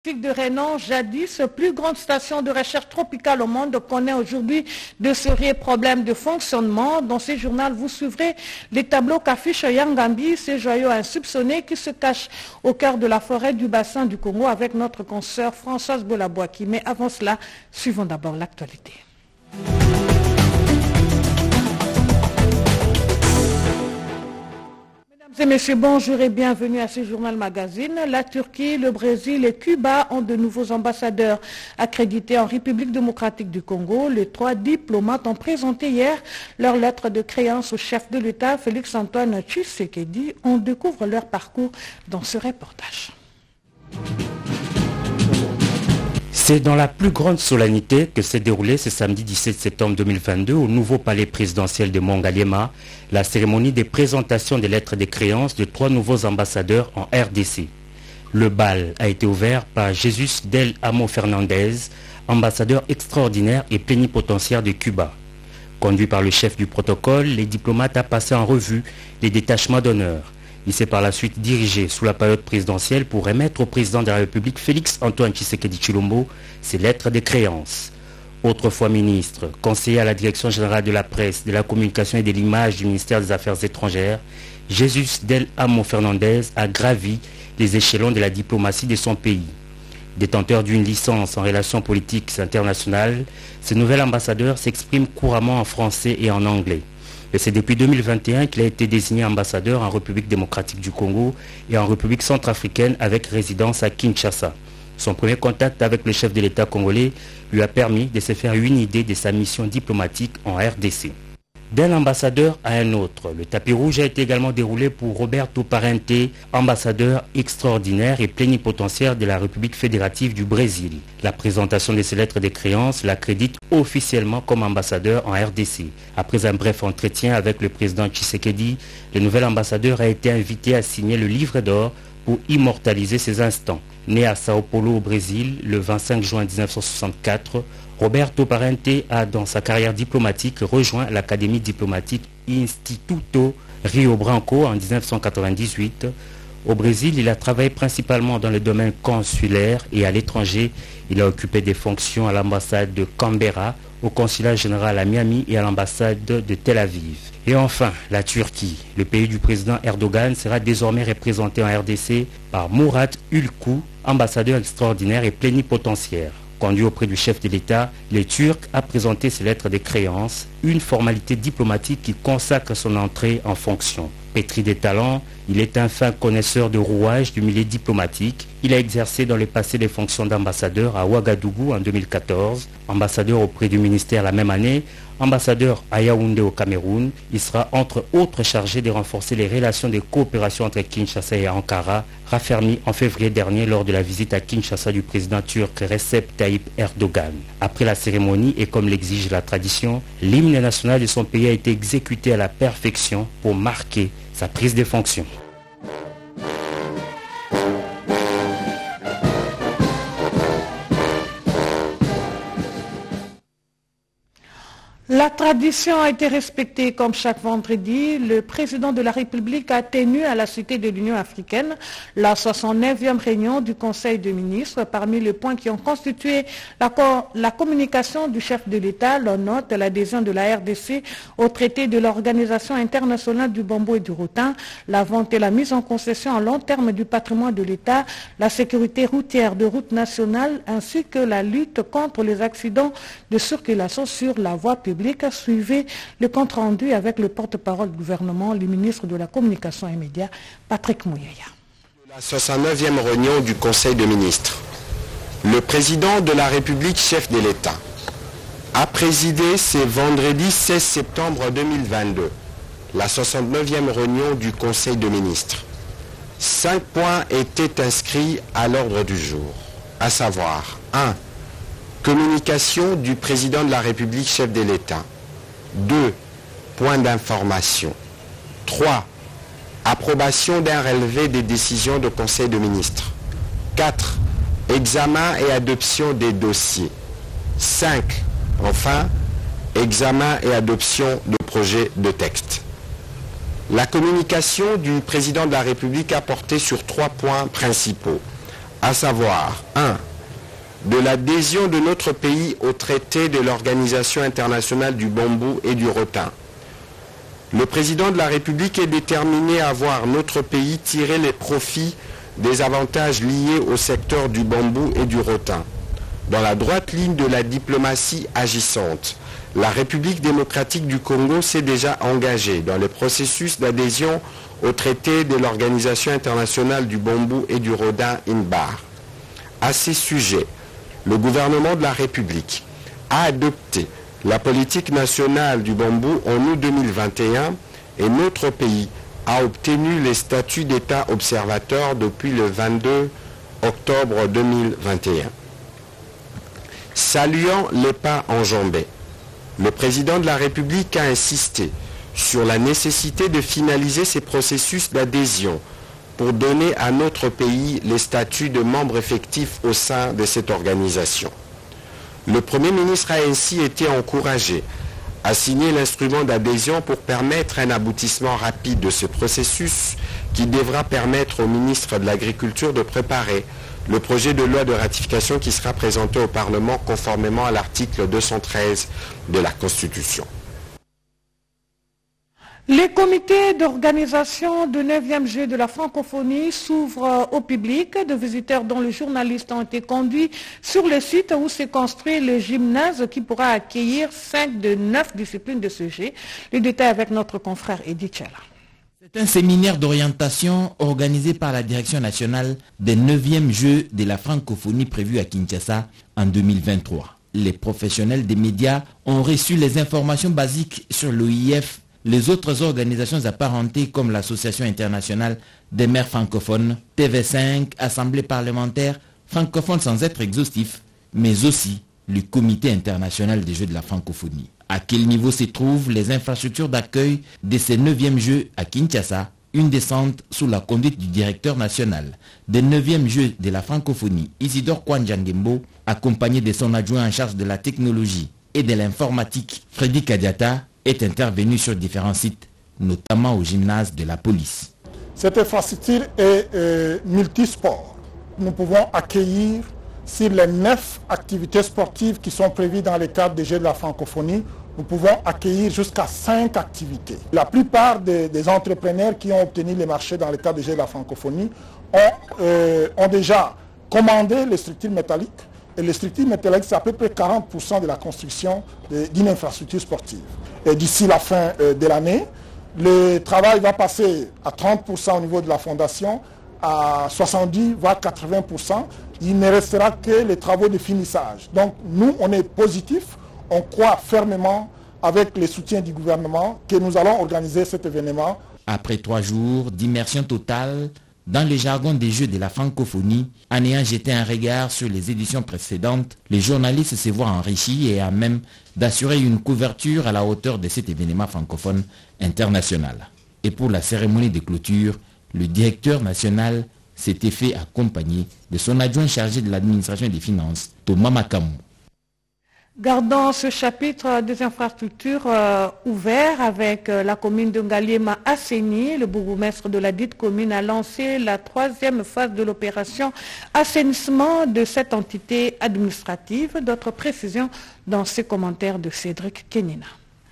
De Rénan, jadis plus grande station de recherche tropicale au monde, connaît aujourd'hui de sérieux problèmes de fonctionnement. Dans ce journal, vous suivrez les tableaux qu'affiche Yangambi, ces joyaux insoupçonnés qui se cachent au cœur de la forêt du bassin du Congo avec notre consoeur Françoise Bolabouaki. Mais avant cela, suivons d'abord l'actualité. Mesdames et messieurs, bonjour et bienvenue à ce journal magazine. La Turquie, le Brésil et Cuba ont de nouveaux ambassadeurs accrédités en République démocratique du Congo. Les 3 diplomates ont présenté hier leur lettre de créance au chef de l'État, Félix-Antoine Tshisekedi. On découvre leur parcours dans ce reportage. C'est dans la plus grande solennité que s'est déroulée ce samedi 17 septembre 2022 au nouveau palais présidentiel de Mongaliema la cérémonie des présentations des lettres de créance de 3 nouveaux ambassadeurs en RDC. Le bal a été ouvert par Jesus del Amo Fernandez, ambassadeur extraordinaire et plénipotentiaire de Cuba. Conduit par le chef du protocole, les diplomates ont passé en revue les détachements d'honneur. Il s'est par la suite dirigé sous la période présidentielle pour remettre au président de la République Félix-Antoine Tshisekedi Tshilombo ses lettres de créance. Autrefois ministre, conseiller à la direction générale de la presse, de la communication et de l'image du ministère des Affaires étrangères, Jesus del Amo Fernandez a gravi les échelons de la diplomatie de son pays. Détenteur d'une licence en relations politiques internationales, ce nouvel ambassadeur s'exprime couramment en français et en anglais. Et c'est depuis 2021 qu'il a été désigné ambassadeur en République démocratique du Congo et en République centrafricaine avec résidence à Kinshasa. Son premier contact avec le chef de l'État congolais lui a permis de se faire une idée de sa mission diplomatique en RDC. D'un ambassadeur à un autre, le tapis rouge a été également déroulé pour Roberto Parente, ambassadeur extraordinaire et plénipotentiaire de la République fédérative du Brésil. La présentation de ses lettres de créance l'accrédite officiellement comme ambassadeur en RDC. Après un bref entretien avec le président Tshisekedi, le nouvel ambassadeur a été invité à signer le livre d'or pour immortaliser ces instants. Né à Sao Paulo au Brésil le 25 juin 1964, Roberto Parente a, dans sa carrière diplomatique, rejoint l'Académie diplomatique Instituto Rio Branco en 1998. Au Brésil, il a travaillé principalement dans le domaine consulaire et à l'étranger. Il a occupé des fonctions à l'ambassade de Canberra, au consulat général à Miami et à l'ambassade de Tel Aviv. Et enfin, la Turquie. Le pays du président Erdogan sera désormais représenté en RDC par Murat Ülkü, ambassadeur extraordinaire et plénipotentiaire. Conduit auprès du chef de l'État, le Turc a présenté ses lettres de créance, une formalité diplomatique qui consacre son entrée en fonction. Pétri de talent, il est un fin connaisseur de rouages du milieu diplomatique. Il a exercé dans le passé les fonctions d'ambassadeur à Ouagadougou en 2014, ambassadeur auprès du ministère la même année, ambassadeur à Yaoundé au Cameroun. Il sera entre autres chargé de renforcer les relations de coopération entre Kinshasa et Ankara, raffermies en février dernier lors de la visite à Kinshasa du président turc Recep Tayyip Erdogan. Après la cérémonie et comme l'exige la tradition, l'hymne national de son pays a été exécuté à la perfection pour marquer sa prise de fonction. La tradition a été respectée comme chaque vendredi. Le président de la République a tenu à la Cité de l'Union africaine la 69e réunion du Conseil des ministres. Parmi les points qui ont constitué la communication du chef de l'État, l'on note l'adhésion de la RDC au traité de l'Organisation internationale du bambou et du rotin, la vente et la mise en concession à long terme du patrimoine de l'État, la sécurité routière de route nationale ainsi que la lutte contre les accidents de circulation sur la voie publique. Suivez le compte rendu avec le porte-parole du gouvernement, le ministre de la Communication et Médias, Patrick Mouyaya. La 69e réunion du Conseil des ministres. Le président de la République, chef de l'État, a présidé ce vendredi 16 septembre 2022 la 69e réunion du Conseil des ministres. 5 points étaient inscrits à l'ordre du jour, à savoir 1. Communication du président de la République, chef de l'État. 2. Point d'information. 3. Approbation d'un relevé des décisions du Conseil des ministres. 4. Examen et adoption des dossiers. 5. Enfin, examen et adoption de projets de texte. La communication du président de la République a porté sur 3 points principaux. à savoir 1. De l'adhésion de notre pays au traité de l'Organisation internationale du bambou et du rotin. Le président de la République est déterminé à voir notre pays tirer les profits des avantages liés au secteur du bambou et du rotin. Dans la droite ligne de la diplomatie agissante, la République démocratique du Congo s'est déjà engagée dans le processus d'adhésion au traité de l'Organisation internationale du bambou et du rotin INBAR. À ces sujets, le gouvernement de la République a adopté la politique nationale du bambou en août 2021 et notre pays a obtenu le statut d'État observateur depuis le 22 octobre 2021. Saluant les pas enjambés, le président de la République a insisté sur la nécessité de finaliser ces processus d'adhésion pour donner à notre pays le statut de membre effectif au sein de cette organisation. Le Premier ministre a ainsi été encouragé à signer l'instrument d'adhésion pour permettre un aboutissement rapide de ce processus qui devra permettre au ministre de l'Agriculture de préparer le projet de loi de ratification qui sera présenté au Parlement conformément à l'article 213 de la Constitution. Les comités d'organisation du 9e Jeux de la francophonie s'ouvrent au public. Des visiteurs dont les journalistes ont été conduits sur le site où s'est construit le gymnase qui pourra accueillir 5 de 9 disciplines de ce jeu. Les détails avec notre confrère Edith Chela. C'est un séminaire d'orientation organisé par la Direction nationale des 9e Jeux de la francophonie prévu à Kinshasa en 2023. Les professionnels des médias ont reçu les informations basiques sur l'OIF, les autres organisations apparentées comme l'Association internationale des maires francophones, TV5, Assemblée parlementaire, francophone sans être exhaustif, mais aussi le Comité international des Jeux de la francophonie. À quel niveau se trouvent les infrastructures d'accueil de ces 9e Jeux à Kinshasa? Une descente sous la conduite du directeur national des 9e Jeux de la francophonie, Isidore Kwanjangembo, accompagné de son adjoint en charge de la technologie et de l'informatique, Freddy Kadiata, est intervenu sur différents sites, notamment au gymnase de la police. Cette infrastructure est multisport. Nous pouvons accueillir sur les 9 activités sportives qui sont prévues dans le cadre des Jeux de la francophonie, nous pouvons accueillir jusqu'à 5 activités. La plupart des entrepreneurs qui ont obtenu les marchés dans le cadre des Jeux de la francophonie ont déjà commandé les structures métalliques. Et les structures métalliques, c'est à peu près 40% de la construction d'une infrastructure sportive. Et d'ici la fin de l'année, le travail va passer à 30% au niveau de la fondation, à 70 voire 80%. Il ne restera que les travaux de finissage. Donc nous, on est positifs, on croit fermement avec le soutien du gouvernement que nous allons organiser cet événement. Après 3 jours d'immersion totale dans le jargon des Jeux de la francophonie, en ayant jeté un regard sur les éditions précédentes, les journalistes se voient enrichis et à même d'assurer une couverture à la hauteur de cet événement francophone international. Et pour la cérémonie de clôture, le directeur national s'était fait accompagner de son adjoint chargé de l'administration et des finances, Thomas Makamou. Gardons ce chapitre des infrastructures ouvert avec la commune de Ngaliema Asseni. Le bourgmestre de la dite commune a lancé la 3e phase de l'opération assainissement de cette entité administrative. D'autres précisions dans ces commentaires de Cédric Kenina.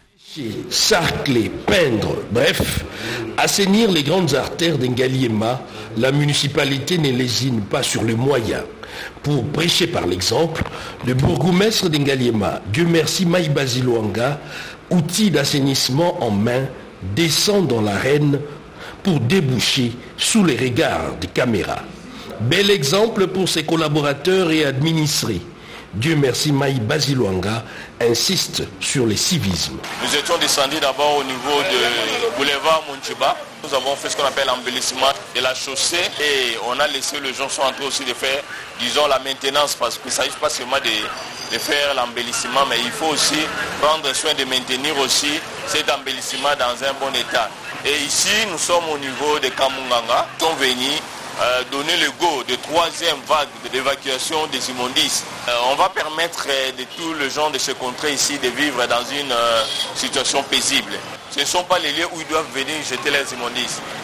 Sarcler, peindre, bref, assainir les grandes artères d'Ngaliema, la municipalité ne lésine pas sur les moyens. Pour prêcher par l'exemple, le bourgmestre d'Ngaliema, Dieu merci Maï Basiloanga, outil d'assainissement en main, descend dans l'arène pour déboucher sous les regards des caméras. Bel exemple pour ses collaborateurs et administrés. Dieu merci, Maï Basiloanga insiste sur le civisme. Nous étions descendus d'abord au niveau de boulevard Monchiba. Nous avons fait ce qu'on appelle l'embellissement de la chaussée et on a laissé les gens sont en train aussi de faire, disons, la maintenance parce qu'il ne s'agit pas seulement de faire l'embellissement, mais il faut aussi prendre soin de maintenir aussi cet embellissement dans un bon état. Et ici, nous sommes au niveau de Kamunganga, qui sont venus donner le go de 3e vague d'évacuation des immondices. On va permettre de tous les gens de se contrer ici de vivre dans une situation paisible. Ce ne sont pas les lieux où ils doivent venir jeter les immondices.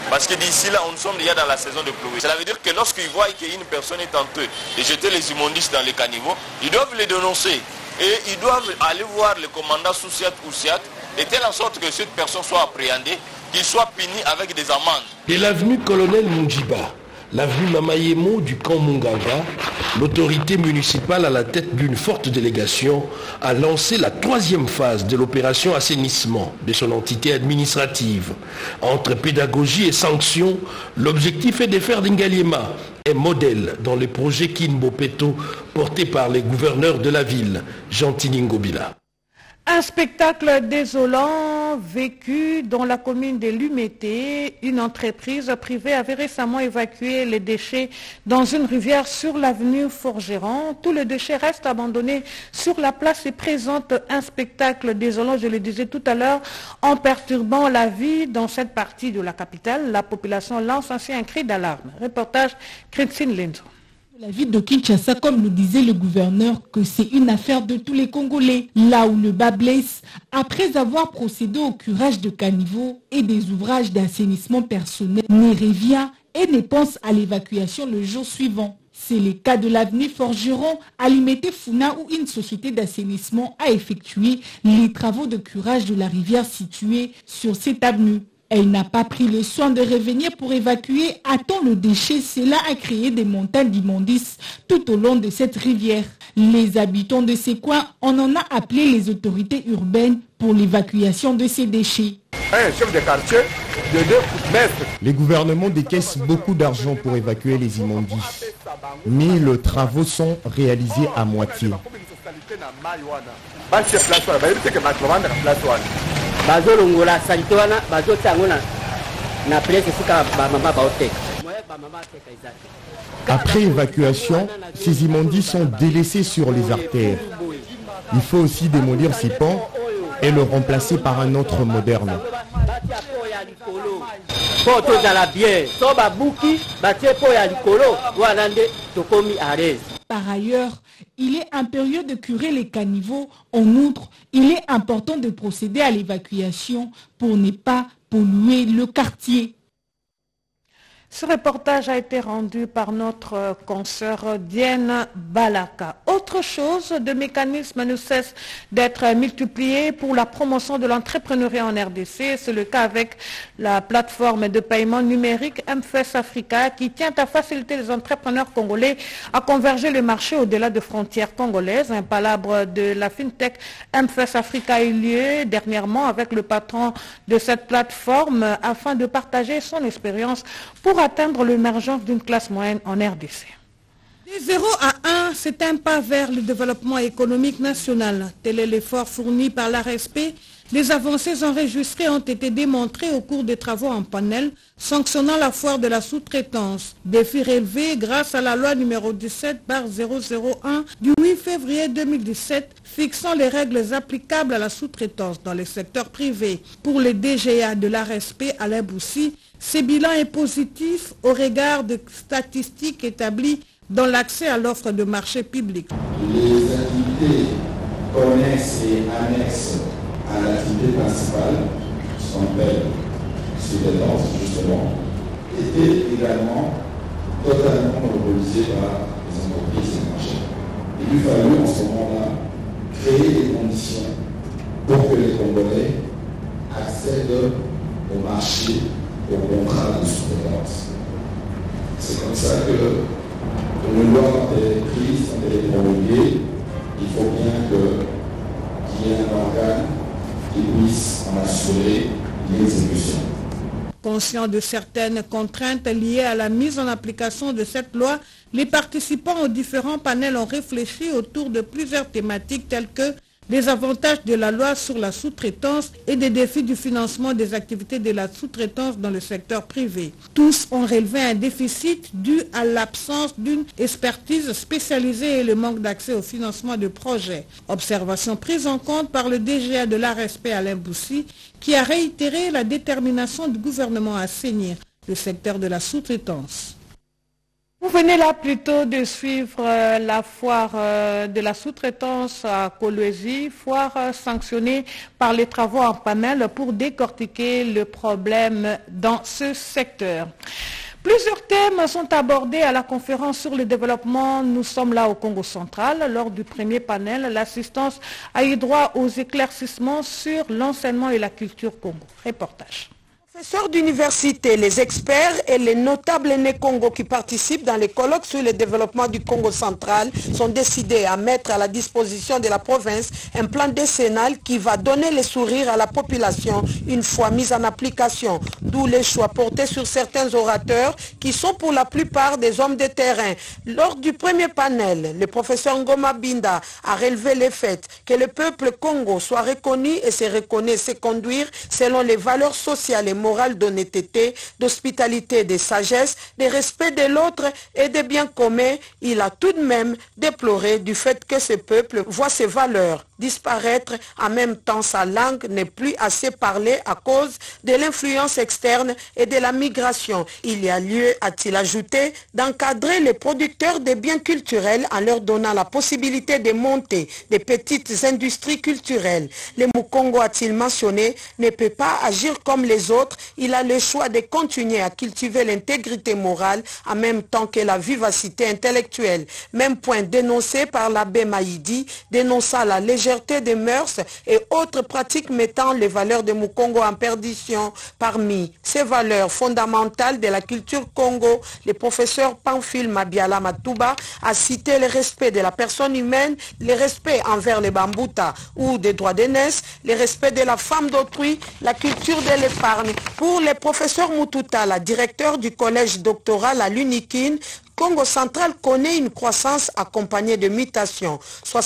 Parce que d'ici là, nous sommes déjà dans la saison de pluie. Cela veut dire que lorsqu'ils voient qu'une personne est en train de jeter les immondices dans les caniveaux, ils doivent les dénoncer. Et ils doivent aller voir le commandant sous-SIAT ou SIAT, de telle sorte que cette personne soit appréhendée, qu'il soit puni avec des amendes. De l'avenue Colonel Munjiba, l'avenue Mamayemo du camp Munganga, l'autorité municipale à la tête d'une forte délégation a lancé la 3e phase de l'opération assainissement de son entité administrative. Entre pédagogie et sanctions, l'objectif est de faire d'Ingaliema un modèle dans le projet Kinbopeto porté par les gouverneurs de la ville, Jean Tiningobila. Un spectacle désolant vécu dans la commune de Lumété. Une entreprise privée avait récemment évacué les déchets dans une rivière sur l'avenue Forgeron. Tous les déchets restent abandonnés sur la place et présentent un spectacle désolant, je le disais tout à l'heure, en perturbant la vie dans cette partie de la capitale. La population lance ainsi un cri d'alarme. Reportage Christine Lenzo. La ville de Kinshasa, comme le disait le gouverneur, que c'est une affaire de tous les Congolais. Là où le bas blesse, après avoir procédé au curage de caniveaux et des ouvrages d'assainissement personnel, n'y revient et ne pense à l'évacuation le jour suivant. C'est le cas de l'avenue Forgeron à Lumété Funa où une société d'assainissement a effectué les travaux de curage de la rivière située sur cette avenue. Elle n'a pas pris le soin de revenir pour évacuer à temps le déchet. Cela a créé des montagnes d'immondices tout au long de cette rivière. Les habitants de ces coins, on en a appelé les autorités urbaines pour l'évacuation de ces déchets. Un chef de quartier, de 2 mètres. Les gouvernements décaissent beaucoup d'argent pour évacuer les immondices. Mais les travaux sont réalisés à moitié. Après évacuation, ces immondices sont délaissés sur les artères. Il faut aussi démolir ces ponts et le remplacer par un autre moderne. Par ailleurs, il est impérieux de curer les caniveaux. En outre, il est important de procéder à l'évacuation pour ne pas polluer le quartier. Ce reportage a été rendu par notre consoeur Diane Balaka. Autre chose, de mécanismes ne cessent d'être multipliés pour la promotion de l'entrepreneuriat en RDC. C'est le cas avec la plateforme de paiement numérique MFS Africa qui tient à faciliter les entrepreneurs congolais à converger le marché au-delà de frontières congolaises. Un palabre de la FinTech MFS Africa a eu lieu dernièrement avec le patron de cette plateforme afin de partager son expérience pour atteindre l'émergence d'une classe moyenne en RDC. De 0 à 1, c'est un pas vers le développement économique national. Tel est l'effort fourni par l'ARSP. Les avancées enregistrées ont été démontrées au cours des travaux en panel sanctionnant la foire de la sous-traitance. Défi relevé grâce à la loi numéro 17/001 du 8 février 2017 fixant les règles applicables à la sous-traitance dans le secteur privé. Pour les DGA de l'ARSP, Alain Boussi, ce bilan est positif au regard de statistiques établies dans l'accès à l'offre de marché public. Les activités connexes et annexes à l'activité principale, qui sont appelées sous-traitance justement, étaient également totalement monopolisées par les entreprises et les marchés. Il lui fallut en ce moment-là créer les conditions pour que les Congolais accèdent au marché, au contrat de sous-traitance. C'est comme ça que une loi quand elle est prise, quand elle est promulguée, il faut bien qu'il y ait un organe qui puisse en assurer l'exécution. Conscient de certaines contraintes liées à la mise en application de cette loi, les participants aux différents panels ont réfléchi autour de plusieurs thématiques telles que les avantages de la loi sur la sous-traitance et des défis du financement des activités de la sous-traitance dans le secteur privé. Tous ont relevé un déficit dû à l'absence d'une expertise spécialisée et le manque d'accès au financement de projets. Observation prise en compte par le DGA de l'ARSP Alain Boussi qui a réitéré la détermination du gouvernement à assainir le secteur de la sous-traitance. Vous venez là plutôt de suivre la foire de la sous-traitance à Kolwezi, foire sanctionnée par les travaux en panel pour décortiquer le problème dans ce secteur. Plusieurs thèmes sont abordés à la conférence sur le développement. Nous sommes là au Congo central. Lors du premier panel, l'assistance a eu droit aux éclaircissements sur l'enseignement et la culture Congo. Reportage. Les professeurs d'université, les experts et les notables nés Congo qui participent dans les colloques sur le développement du Congo central sont décidés à mettre à la disposition de la province un plan décennal qui va donner le sourire à la population une fois mis en application. D'où les choix portés sur certains orateurs qui sont pour la plupart des hommes de terrain. Lors du premier panel, le professeur Ngoma Binda a relevé le fait que le peuple Congo soit reconnu et se reconnaît se conduire selon les valeurs sociales et morale d'honnêteté, d'hospitalité, de sagesse, de respect de l'autre et des biens communs. Il a tout de même déploré du fait que ce peuple voit ses valeurs disparaître. En même temps, sa langue n'est plus assez parlée à cause de l'influence externe et de la migration. Il y a lieu, a-t-il ajouté, d'encadrer les producteurs de biens culturels en leur donnant la possibilité de monter des petites industries culturelles. Le Mukongo, a-t-il mentionné, ne peut pas agir comme les autres. Il a le choix de continuer à cultiver l'intégrité morale en même temps que la vivacité intellectuelle. Même point dénoncé par l'abbé Maïdi, dénonçant la légèreté des mœurs et autres pratiques mettant les valeurs de Mukongo en perdition. Parmi ces valeurs fondamentales de la culture Congo, le professeur Pamphile Mabiala Matouba a cité le respect de la personne humaine, le respect envers les Bambuta ou des droits d'aînesse, le respect de la femme d'autrui, la culture de l'épargne. Pour le professeur Mututa, la directeur du collège doctoral à l'UNIKIN, Congo central connaît une croissance accompagnée de mutations.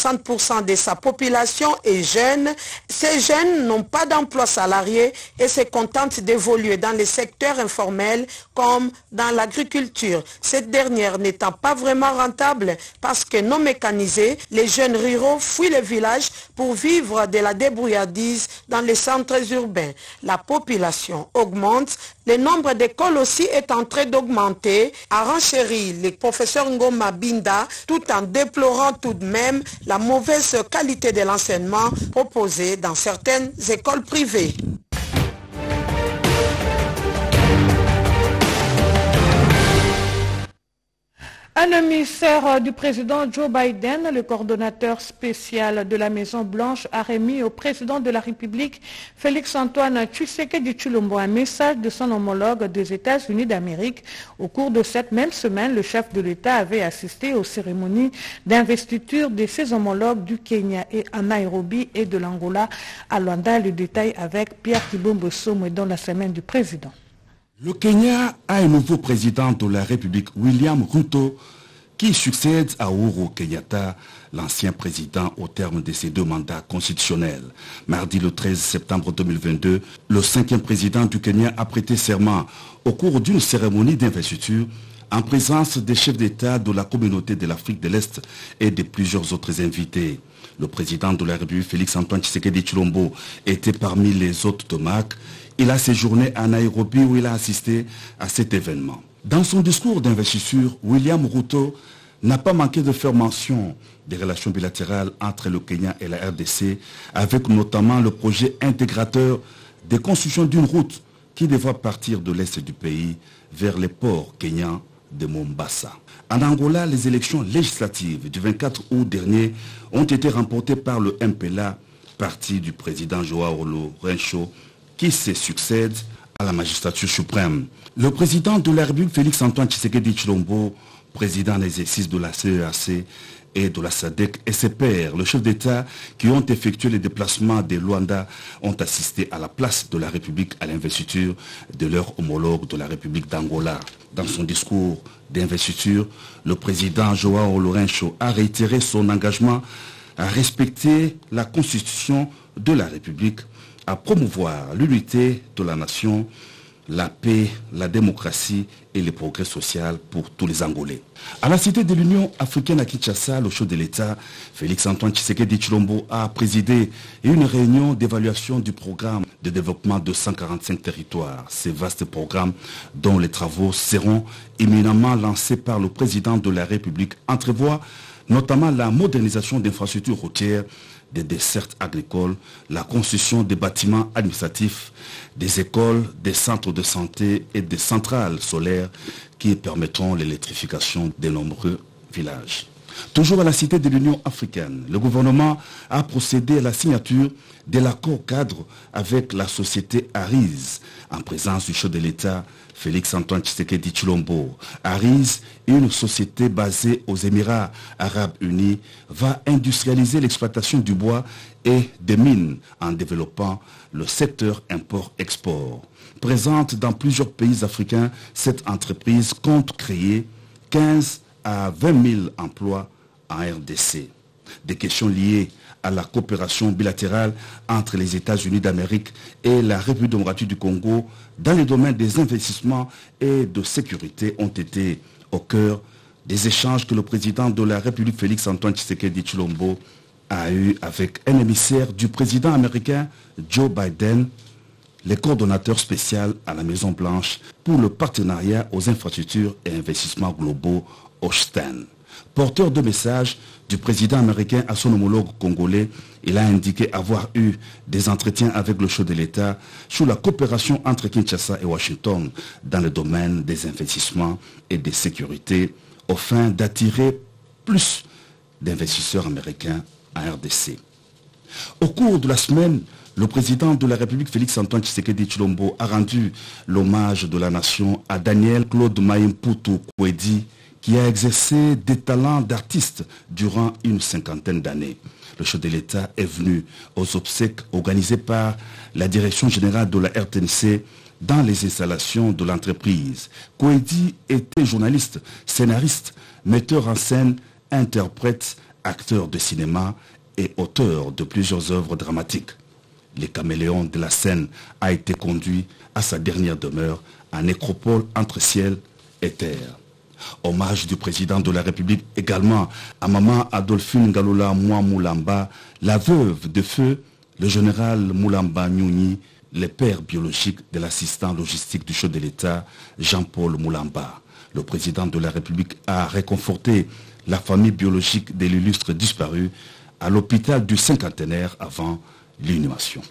60% de sa population est jeune. Ces jeunes n'ont pas d'emploi salarié et se contentent d'évoluer dans les secteurs informels comme dans l'agriculture. Cette dernière n'étant pas vraiment rentable parce que non mécanisés, les jeunes ruraux fuient les villages pour vivre de la débrouillardise dans les centres urbains. La population augmente, le nombre d'écoles aussi est en train d'augmenter, a renchéri le professeur Ngoma Binda, tout en déplorant tout de même la mauvaise qualité de l'enseignement proposé dans certaines écoles privées. Un émissaire du président Joe Biden, le coordonnateur spécial de la Maison-Blanche, a remis au président de la République, Félix-Antoine Tshisekedi Tshilombo, un message de son homologue des États-Unis d'Amérique. Au cours de cette même semaine, le chef de l'État avait assisté aux cérémonies d'investiture de ses homologues du Kenya et à Nairobi et de l'Angola à Luanda. Le détail avec Pierre Kibombo Somo dans la semaine du président. Le Kenya a un nouveau président de la République, William Ruto, qui succède à Uhuru Kenyatta, l'ancien président au terme de ses 2 mandats constitutionnels. Mardi le 13 septembre 2022, le 5e président du Kenya a prêté serment au cours d'une cérémonie d'investiture en présence des chefs d'État de la communauté de l'Afrique de l'Est et de plusieurs autres invités. Le président de la République, Félix-Antoine Tshisekedi Tshilombo, était parmi les hôtes de marque. Il a séjourné à Nairobi où il a assisté à cet événement. Dans son discours d'investiture, William Ruto n'a pas manqué de faire mention des relations bilatérales entre le Kenya et la RDC, avec notamment le projet intégrateur de construction d'une route qui devra partir de l'est du pays vers les ports kenyans de Mombasa. En Angola, les élections législatives du 24 août dernier ont été remportées par le MPLA, parti du président Joao Lourenço, qui se succède à la magistrature suprême. Le président de la République, Félix-Antoine Tshisekedi Tshilombo, président en exercice de la CEAC et de la SADC, et ses pairs, le chef d'État qui ont effectué les déplacements de Luanda, ont assisté à la place de la République à l'investiture de leur homologue de la République d'Angola. Dans son discours d'investiture, le président Joao Lourenço a réitéré son engagement à respecter la Constitution de la République, à promouvoir l'unité de la nation, la paix, la démocratie et le progrès social pour tous les Angolais. À la Cité de l'Union africaine à Kinshasa, le chef de l'État, Félix-Antoine Tshisekedi Tshilombo, a présidé une réunion d'évaluation du programme de développement de 145 territoires. Ces vastes programmes, dont les travaux seront éminemment lancés par le président de la République, entrevoient notamment la modernisation d'infrastructures routières, des dessertes agricoles, la construction des bâtiments administratifs, des écoles, des centres de santé et des centrales solaires qui permettront l'électrification de nombreux villages. Toujours à la Cité de l'Union africaine, le gouvernement a procédé à la signature de l'accord cadre avec la société Ariz, en présence du chef de l'État, Félix-Antoine Tshisekedi Tshilombo. Ariz, une société basée aux Émirats arabes unis, va industrialiser l'exploitation du bois et des mines en développant le secteur import-export. Présente dans plusieurs pays africains, cette entreprise compte créer 15 à 20 000 emplois en RDC. Des questions liées à la coopération bilatérale entre les États-Unis d'Amérique et la République démocratique du Congo dans les domaines des investissements et de sécurité ont été au cœur des échanges que le président de la République Félix-Antoine Tshisekedi Tshilombo a eu avec un émissaire du président américain Joe Biden, le coordonnateur spécial à la Maison-Blanche pour le partenariat aux infrastructures et investissements globaux Hochstein. Porteur de message du président américain à son homologue congolais, il a indiqué avoir eu des entretiens avec le chef de l'État sur la coopération entre Kinshasa et Washington dans le domaine des investissements et des sécurités, afin d'attirer plus d'investisseurs américains en RDC. Au cours de la semaine, le président de la République Félix-Antoine Tshisekedi Tshilombo a rendu l'hommage de la nation à Daniel Claude Mayimputu Kwedi, qui a exercé des talents d'artiste durant une cinquantaine d'années. Le chef de l'État est venu aux obsèques organisées par la direction générale de la RTNC dans les installations de l'entreprise. Kwedi était journaliste, scénariste, metteur en scène, interprète, acteur de cinéma et auteur de plusieurs œuvres dramatiques. Le caméléon de la scène a été conduit à sa dernière demeure en nécropole entre ciel et terre. Hommage du président de la République également à maman Adolphine Ngalola Moulamba, la veuve de feu, le général Moulamba Nyuni, le père biologique de l'assistant logistique du chef de l'État, Jean-Paul Moulamba. Le président de la République a réconforté la famille biologique de l'illustre disparu à l'hôpital du cinquantenaire avant l'inhumation.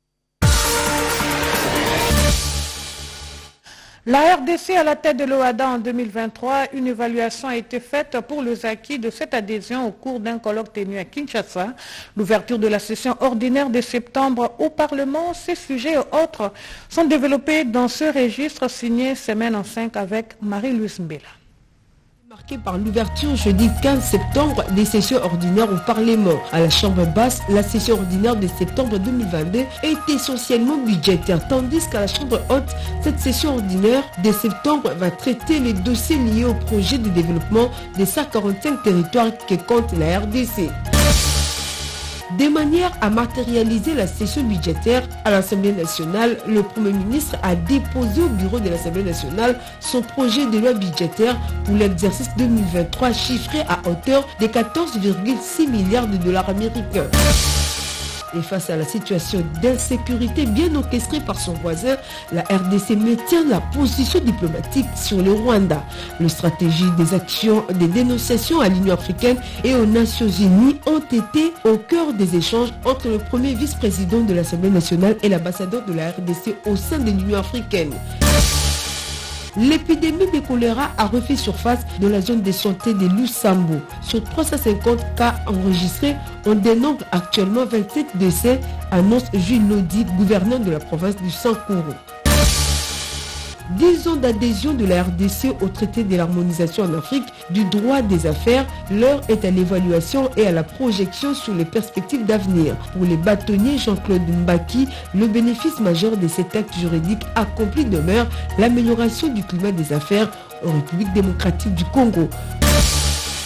La RDC à la tête de l'OADA en 2023, une évaluation a été faite pour les acquis de cette adhésion au cours d'un colloque tenu à Kinshasa. L'ouverture de la session ordinaire de septembre au Parlement, ces sujets et autres sont développés dans ce registre signé semaine en 5 avec Marie-Louise Mbela. Marqué par l'ouverture jeudi 15 septembre des sessions ordinaires au Parlement. À la Chambre basse, la session ordinaire de septembre 2022 est essentiellement budgétaire, tandis qu'à la Chambre haute, cette session ordinaire de septembre va traiter les dossiers liés au projet de développement des 145 territoires que compte la RDC. De manière à matérialiser la session budgétaire à l'Assemblée nationale, le Premier ministre a déposé au bureau de l'Assemblée nationale son projet de loi budgétaire pour l'exercice 2023 chiffré à hauteur de 14,6 milliards de dollars américains. Et face à la situation d'insécurité bien orchestrée par son voisin, la RDC maintient la position diplomatique sur le Rwanda. La stratégie des actions de dénonciation à l'Union africaine et aux Nations unies ont été au cœur des échanges entre le premier vice-président de l'Assemblée nationale et l'ambassadeur de la RDC au sein de l'Union africaine. L'épidémie de choléra a refait surface dans la zone de santé de Lusambo. Sur 350 cas enregistrés, on dénombre actuellement 27 décès, annonce Jules Lodi, gouverneur de la province du Sankuru. 10 ans d'adhésion de la RDC au traité de l'harmonisation en Afrique du droit des affaires, l'heure est à l'évaluation et à la projection sur les perspectives d'avenir. Pour les bâtonniers Jean-Claude Mbaki, le bénéfice majeur de cet acte juridique accompli demeure l'amélioration du climat des affaires en République démocratique du Congo.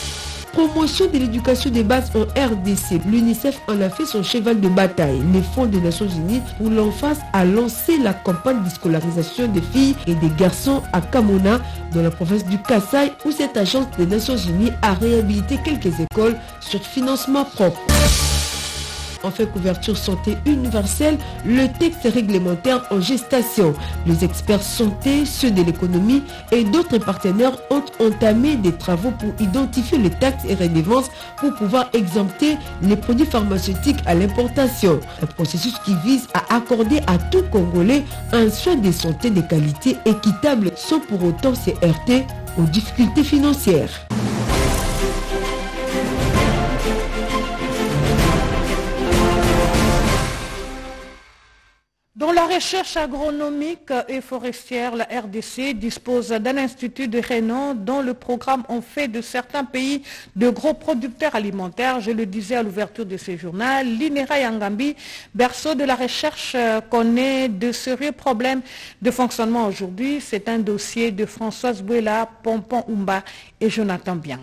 Promotion de l'éducation des bases en RDC. L'UNICEF en a fait son cheval de bataille. Les fonds des Nations Unies pour l'enfance a lancé la campagne de scolarisation des filles et des garçons à Kamona, dans la province du Kasaï, où cette agence des Nations Unies a réhabilité quelques écoles sur financement propre. Enfin, couverture santé universelle, le texte réglementaire en gestation. Les experts santé, ceux de l'économie et d'autres partenaires ont entamé des travaux pour identifier les taxes et redevances pour pouvoir exempter les produits pharmaceutiques à l'importation. Un processus qui vise à accorder à tout Congolais un soin de santé de qualité équitable sans pour autant se heurter aux difficultés financières. Dans la recherche agronomique et forestière, la RDC dispose d'un institut de renom dont le programme en fait de certains pays de gros producteurs alimentaires. Je le disais à l'ouverture de ce journal, l'INERA Yangambi, berceau de la recherche, connaît de sérieux problèmes de fonctionnement aujourd'hui. C'est un dossier de Françoise Bouela, Pompon Oumba et Jonathan Bianga.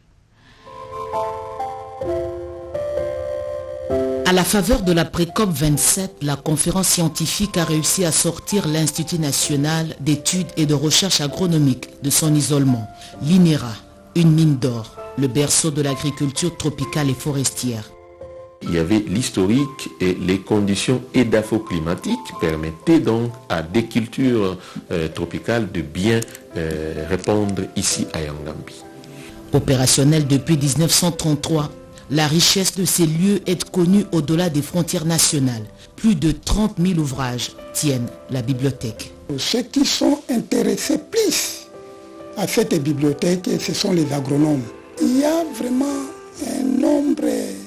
À la faveur de la Précop 27, la conférence scientifique a réussi à sortir l'Institut national d'études et de recherche agronomique de son isolement. L'INERA, une mine d'or, le berceau de l'agriculture tropicale et forestière. Il y avait l'historique et les conditions édafoclimatiques permettaient donc à des cultures tropicales de bien répondre ici à Yangambi. Opérationnel depuis 1933, la richesse de ces lieux est connue au-delà des frontières nationales. Plus de 30 000 ouvrages tiennent la bibliothèque. Ceux qui sont intéressés plus à cette bibliothèque, ce sont les agronomes. Il y a vraiment un nombre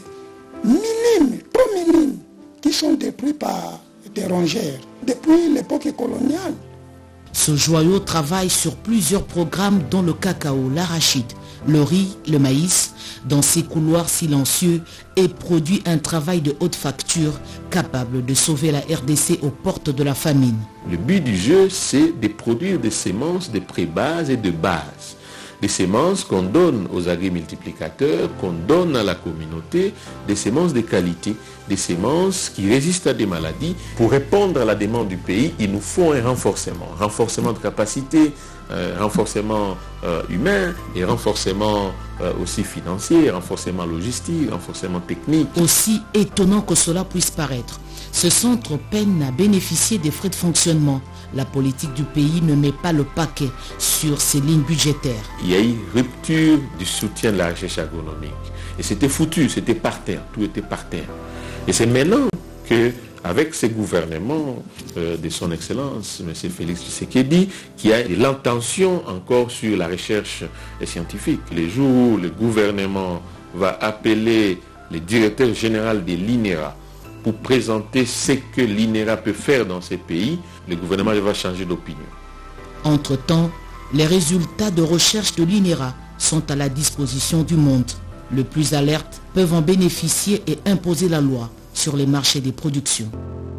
minime, trop minime, qui sont détruits par des rongeurs depuis l'époque coloniale. Ce joyau travaille sur plusieurs programmes dont le cacao, l'arachide, le riz, le maïs, dans ces couloirs silencieux et produit un travail de haute facture capable de sauver la RDC aux portes de la famine. Le but du jeu, c'est de produire des semences de pré-base et de base. Des semences qu'on donne aux agri-multiplicateurs, qu'on donne à la communauté, des semences de qualité, des semences qui résistent à des maladies. Pour répondre à la demande du pays, il nous faut un renforcement de capacité, renforcement humain et renforcement aussi financier, renforcement logistique, renforcement technique. Aussi étonnant que cela puisse paraître, ce centre peine à bénéficier des frais de fonctionnement. La politique du pays ne met pas le paquet sur ses lignes budgétaires. Il y a eu rupture du soutien de la recherche agronomique. Et c'était foutu, c'était par terre, tout était par terre. Et c'est maintenant qu'avec ces gouvernements de son Excellence, M. Félix Tshisekedi, qui a l'intention encore sur la recherche scientifique. Les jours où le gouvernement va appeler le directeur général de l'INERA pour présenter ce que l'INERA peut faire dans ces pays, le gouvernement va changer d'opinion. Entre-temps, les résultats de recherche de l'INERA sont à la disposition du monde. Les plus alertes peuvent en bénéficier et imposer la loi sur les marchés des productions.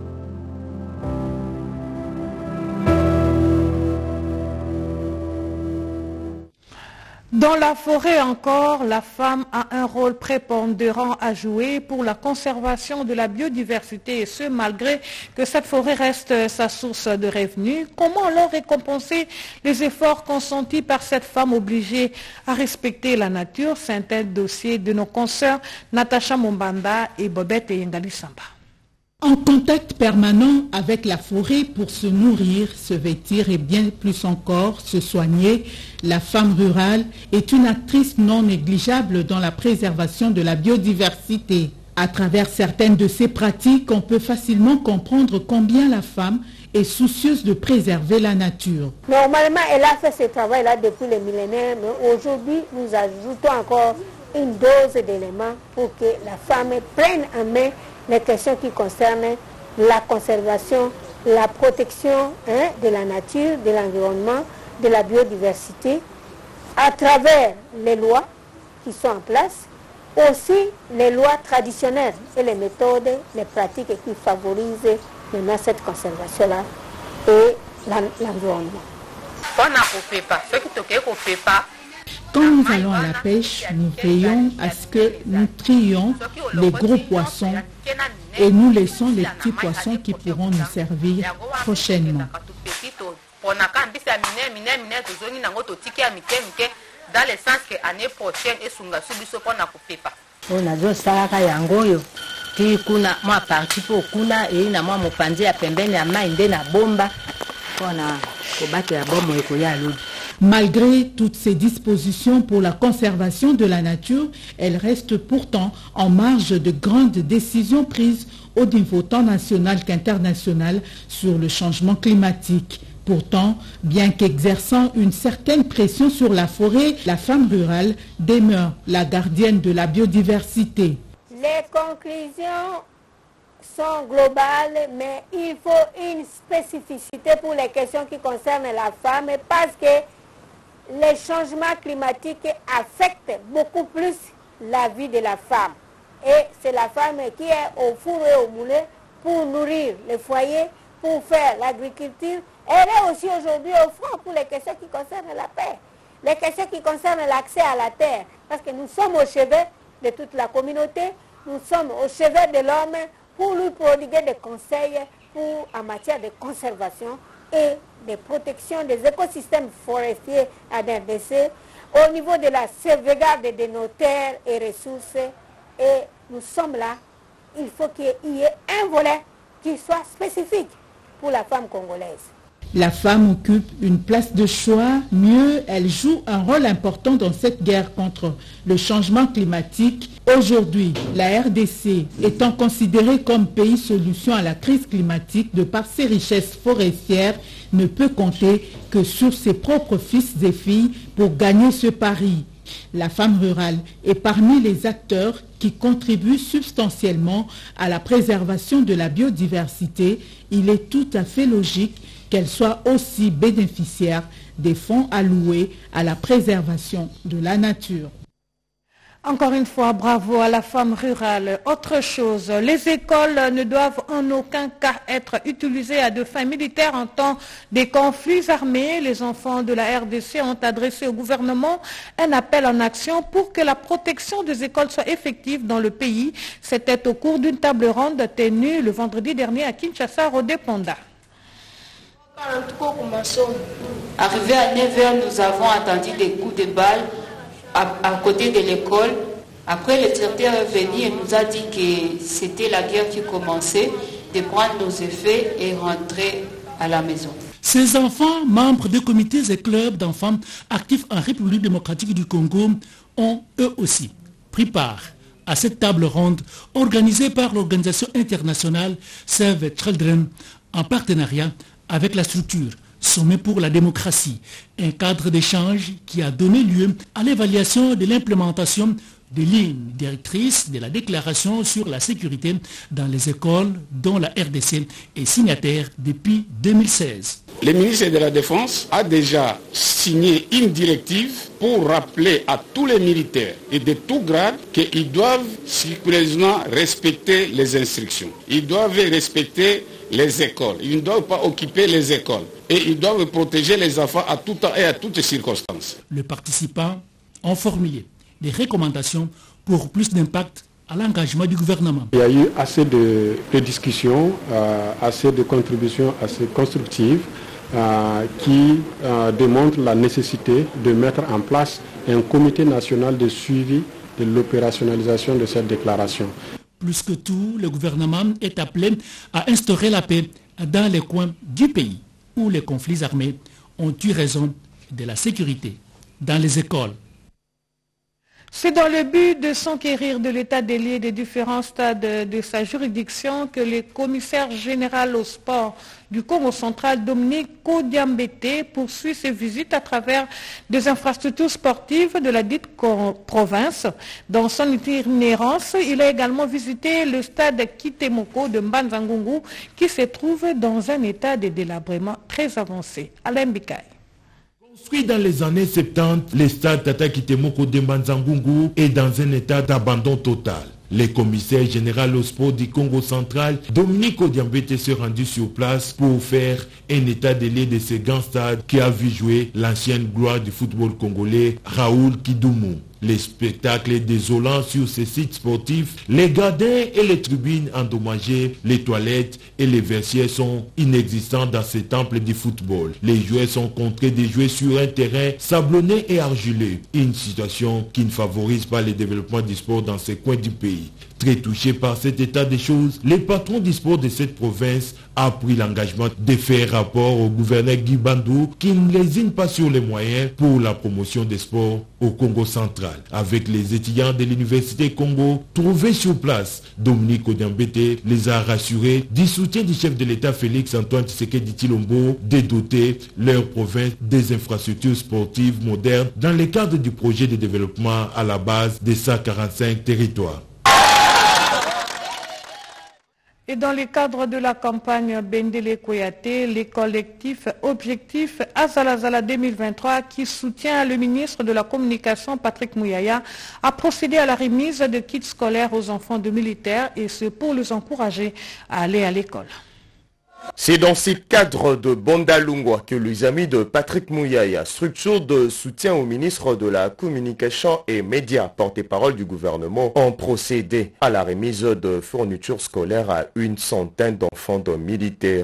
Dans la forêt encore, la femme a un rôle prépondérant à jouer pour la conservation de la biodiversité et ce malgré que cette forêt reste sa source de revenus. Comment alors récompenser les efforts consentis par cette femme obligée à respecter la nature? C'est un dossier de nos consoeurs Natacha Mombanda et Bobette Yengali Samba. En contact permanent avec la forêt pour se nourrir, se vêtir et bien plus encore se soigner, la femme rurale est une actrice non négligeable dans la préservation de la biodiversité. À travers certaines de ces pratiques, on peut facilement comprendre combien la femme est soucieuse de préserver la nature. Normalement, elle a fait ce travail-là depuis les millénaires, mais aujourd'hui, nous ajoutons encore une dose d'éléments pour que la femme prenne en main les questions qui concernent la conservation, la protection de la nature, de l'environnement, de la biodiversité, à travers les lois qui sont en place, aussi les lois traditionnelles et les méthodes, les pratiques qui favorisent maintenant cette conservation-là et l'environnement. Quand nous allons à la pêche, nous veillons à ce que nous trions les gros poissons et nous laissons les petits poissons qui pourront nous servir prochainement. Dans le sens que l'année prochaine, et sunga subiso pour na kupepa. On a déjà ça à Yangoyo. Qui kuna moi parti pour kuna et na moi mo panzi ya pembeni ya mainde na bomba. On a kobato ya bombo ekoya lodi. Malgré toutes ces dispositions pour la conservation de la nature, elles restent pourtant en marge de grandes décisions prises au niveau tant national qu'international sur le changement climatique. Pourtant, bien qu'exerçant une certaine pression sur la forêt, la femme rurale demeure la gardienne de la biodiversité. Les conclusions sont globales, mais il faut une spécificité pour les questions qui concernent la femme parce que les changements climatiques affectent beaucoup plus la vie de la femme. Et c'est la femme qui est au four et au moulin pour nourrir les foyers, pour faire l'agriculture. Elle est aussi aujourd'hui au front pour les questions qui concernent la paix, les questions qui concernent l'accès à la terre, parce que nous sommes au chevet de toute la communauté, nous sommes au chevet de l'homme pour lui prodiguer des conseils en matière de conservation et de protection des écosystèmes forestiers à RDC, au niveau de la sauvegarde de nos terres et ressources. Et nous sommes là, il faut qu'il y ait un volet qui soit spécifique pour la femme congolaise. La femme occupe une place de choix, mieux, elle joue un rôle important dans cette guerre contre le changement climatique. Aujourd'hui, la RDC étant considérée comme pays solution à la crise climatique de par ses richesses forestières, ne peut compter que sur ses propres fils et filles pour gagner ce pari. La femme rurale est parmi les acteurs qui contribuent substantiellement à la préservation de la biodiversité. Il est tout à fait logique qu'elle soit aussi bénéficiaire des fonds alloués à la préservation de la nature. Encore une fois, bravo à la femme rurale. Autre chose, les écoles ne doivent en aucun cas être utilisées à des fins militaires en temps des conflits armés. Les enfants de la RDC ont adressé au gouvernement un appel en action pour que la protection des écoles soit effective dans le pays. C'était au cours d'une table ronde tenue le vendredi dernier à Kinshasa, Rodé Ponda. Arrivé à 9h, nous avons entendu des coups de balle à côté de l'école. Après, le directeur est venu et nous a dit que c'était la guerre qui commençait, de prendre nos effets et rentrer à la maison. Ces enfants, membres de comités et clubs d'enfants actifs en République démocratique du Congo, ont eux aussi pris part à cette table ronde organisée par l'organisation internationale Save Children en partenariat avec la structure Sommet pour la démocratie, un cadre d'échange qui a donné lieu à l'évaluation de l'implémentation des lignes directrices de la déclaration sur la sécurité dans les écoles dont la RDC est signataire depuis 2016. Le ministre de la Défense a déjà signé une directive pour rappeler à tous les militaires et de tout grade qu'ils doivent scrupuleusement respecter les instructions. Ils doivent respecter les écoles. Ils ne doivent pas occuper les écoles. Et ils doivent protéger les enfants à tout temps et à toutes circonstances. Les participants ont formulé des recommandations pour plus d'impact à l'engagement du gouvernement. Il y a eu assez de discussions, assez de contributions assez constructives qui démontrent la nécessité de mettre en place un comité national de suivi de l'opérationnalisation de cette déclaration. Plus que tout, le gouvernement est appelé à instaurer la paix dans les coins du pays où les conflits armés ont eu raison de la sécurité, dans les écoles. C'est dans le but de s'enquérir de l'état des lieux des différents stades de sa juridiction que le commissaire général au sport du Congo central, Dominique Kodiambete, poursuit ses visites à travers des infrastructures sportives de la dite province. Dans son itinérance, il a également visité le stade Kitemoko de Mbanzangungu qui se trouve dans un état de délabrement très avancé. Alain Bikaï. Construit dans les années 70, le stade Tata Kitemoko de Mbanzangungu est dans un état d'abandon total. Le commissaire général au sport du Congo central, Dominique Odiambete, s'est rendu sur place pour faire un état des lieux de ce grand stade qui a vu jouer l'ancienne gloire du football congolais, Raoul Kidoumou. Les spectacles désolants sur ces sites sportifs, les gradins et les tribunes endommagées, les toilettes et les vestiaires sont inexistants dans ces temples du football. Les joueurs sont contraints de jouer sur un terrain sablonné et argileux, une situation qui ne favorise pas le développement du sport dans ces coins du pays. Très touché par cet état des choses, le patron du sport de cette province a pris l'engagement de faire rapport au gouverneur Guy Bandou qui ne lésine pas sur les moyens pour la promotion des sports au Congo central. Avec les étudiants de l'Université Congo trouvés sur place, Dominique Odiambete les a rassurés du soutien du chef de l'État Félix Antoine Tshisekedi Tshilombo de doter leur province des infrastructures sportives modernes dans le cadre du projet de développement à la base des 145 territoires. Et dans le cadre de la campagne Bendele Koyate, les collectifs Objectif Azalazala 2023 qui soutient le ministre de la Communication Patrick Mouyaya a procédé à la remise de kits scolaires aux enfants de militaires et ce pour les encourager à aller à l'école. C'est dans ce cadre de Bondalungwa que les amis de Patrick Mouyaya, structure de soutien au ministre de la Communication et Médias, porte-parole du gouvernement, ont procédé à la remise de fournitures scolaires à une centaine d'enfants de militaires.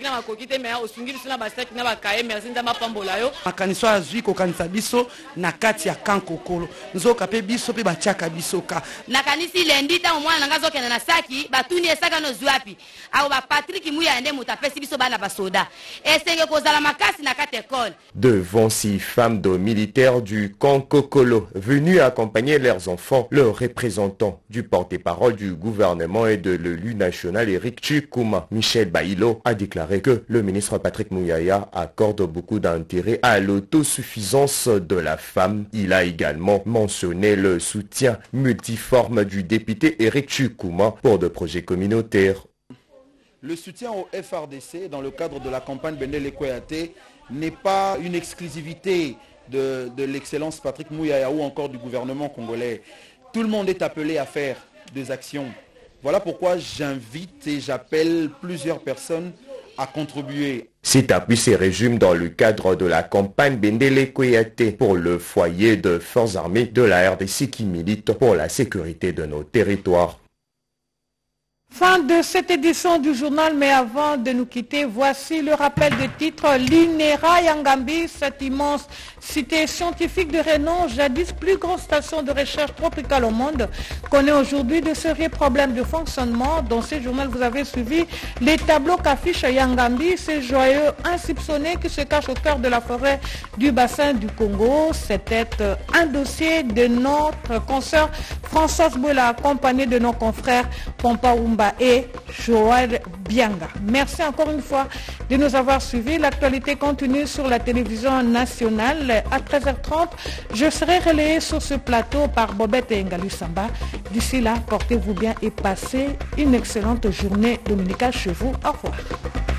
Devant 6 femmes de militaires du camp Kokolo venus accompagner leurs enfants, le représentant du porte-parole du gouvernement et de l'élu national Eric Chikuma, Michel Bailo, a déclaré que le ministre Patrick Mouyaya accorde beaucoup d'intérêt à l'autosuffisance de la femme. Il a également mentionné le soutien multiforme du député Eric Chikuma pour des projets communautaires. Le soutien au FRDC dans le cadre de la campagne Bendele Koyate n'est pas une exclusivité de l'excellence Patrick Mouyaya ou encore du gouvernement congolais. Tout le monde est appelé à faire des actions. Voilà pourquoi j'invite et j'appelle plusieurs personnes à contribuer. Cet appui se résume dans le cadre de la campagne Bendele Koyate pour le foyer de forces armées de la RDC qui milite pour la sécurité de nos territoires. Fin de cette édition du journal, mais avant de nous quitter, voici le rappel des titres. L'INERA Yangambi, cette immense cité scientifique de renom, jadis plus grande station de recherche tropicale au monde, connaît aujourd'hui de sérieux problèmes de fonctionnement. Dans ce journal, vous avez suivi les tableaux qu'affiche Yangambi, ces joyeux insoupçonnés qui se cachent au cœur de la forêt du bassin du Congo. C'était un dossier de notre consoeur Françoise Boula, accompagnée de nos confrères Pompa Oumba et Joël Bianga. Merci encore une fois de nous avoir suivis. L'actualité continue sur la télévision nationale à 13h30. Je serai relayé sur ce plateau par Bobette et Ngalou Samba. D'ici là, portez-vous bien et passez une excellente journée dominicale chez vous. Au revoir.